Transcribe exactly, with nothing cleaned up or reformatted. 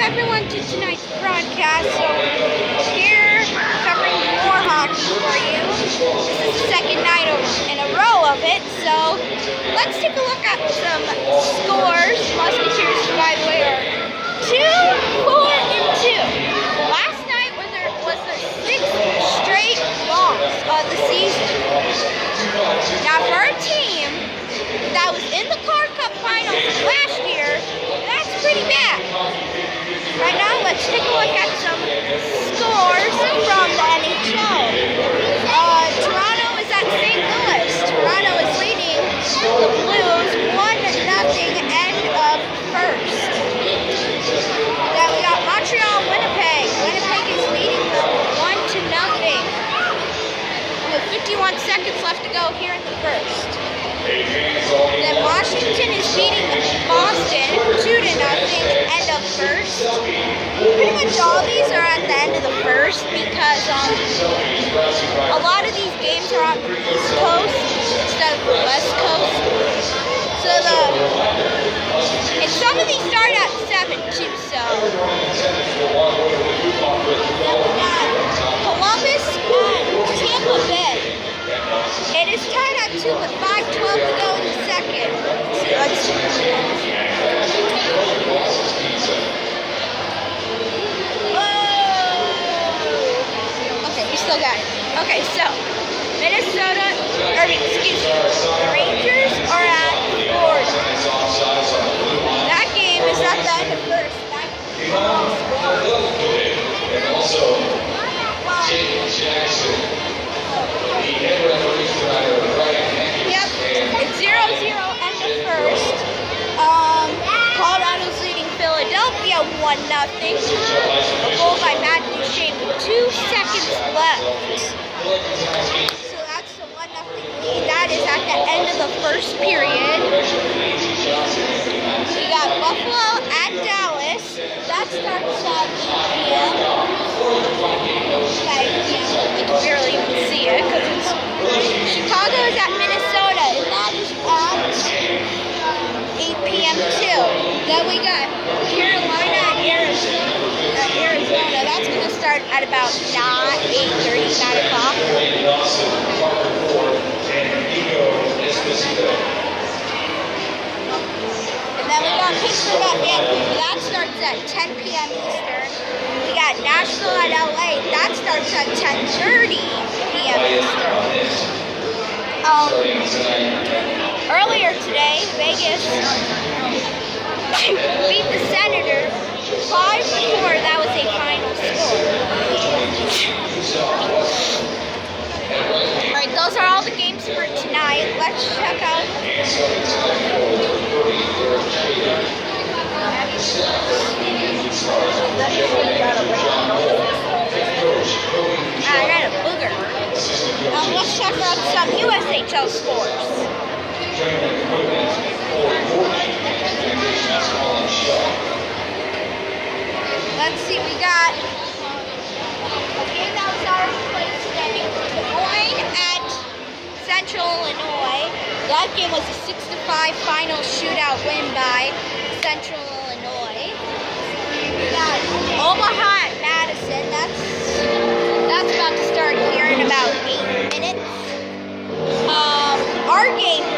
everyone to tonight's broadcast. So here, covering more hockey for you. This is the second night in a row of it. So let's take a look at some scores. Musketeers, by the way, are two, four, and two. Last night was their was their sixth straight loss of the season. Now for a team that was in the Car Cup Finals last year, that's pretty bad. Right now, let's take a look at some scores from the N H L. Uh, Toronto is at Saint Louis. Toronto is leading the Blues one nothing end of first. Then we got Montreal, Winnipeg. Winnipeg is leading them one to nothing. With fifty-one seconds left to go here in the first. Then Washington is beating Boston two to nothing, end of first. Pretty much all these are at the end of the first because um, a lot of these games are on the East Coast instead of the West Coast. So the and some of these start at seven too. So then we got Columbus and Tampa Bay. It is tied at two with five twelve to go in the second. Let's see. Let's see. Whoa! Okay, we still got it. Okay, so Minnesota, or excuse me, the Rangers are at Florida. That game is at the end of first. That and also James Jackson. Yep, it's zero zero end of first. Um, Colorado's leading Philadelphia one nothing. A goal by Matt Duchene with two seconds left. So that's the one nothing lead. That is at the end of the first period. We got Buffalo at Dallas. That starts at eight p m Okay, yeah, we can barely even see it because it's Chicago is at Minnesota, and that is at eight p m too. Then we got Carolina at Arizona. At Arizona. That's going to start at about nine, eight thirty, nine o'clock. And then we got Pittsburgh at Vancouver. That starts at ten p m Eastern. We got Nashville at L A. That starts at ten thirty p m Eastern. Um, earlier today, Vegas beat the Senators five to four. That was a final score. Alright, those are all the games for tonight. Let's check out. I got a booger. Um, let's check out some U S H L scores. Let's see, we got a game that was already played today. Des Moines at Central Illinois. That game was a six to five final shootout win by Central Illinois. We got Omaha at Madison. That's that's about to start here in about eight minutes. Um, our game